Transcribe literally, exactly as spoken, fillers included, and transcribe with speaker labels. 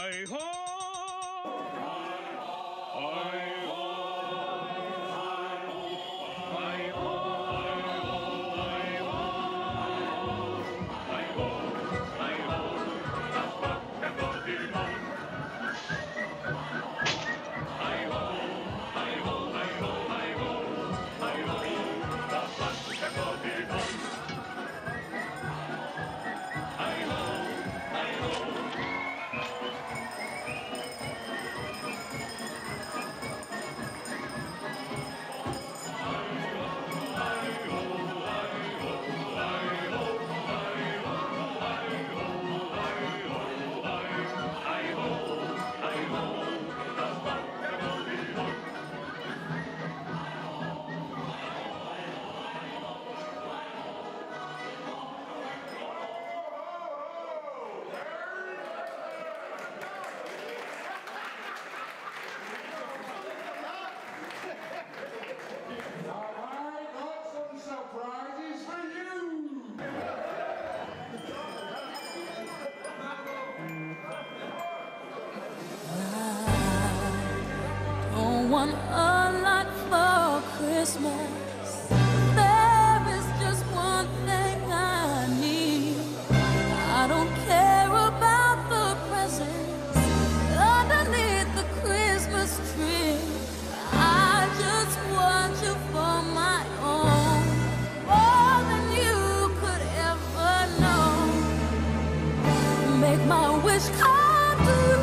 Speaker 1: Hi ho! Hi ho! Hi ho! Hi ho! Hi ho! Hi ho! Das Wochenende die Mann. Hi ho! Hi ho! Hi ho! Hi ho! Hi ho! Das Wochenende die Mann. Hi ho! Hi ho!
Speaker 2: Want a lot for Christmas. There is just one thing I need. I don't care about the presents underneath the Christmas tree. I just want you for my own, more than you could ever know. Make my wish come true.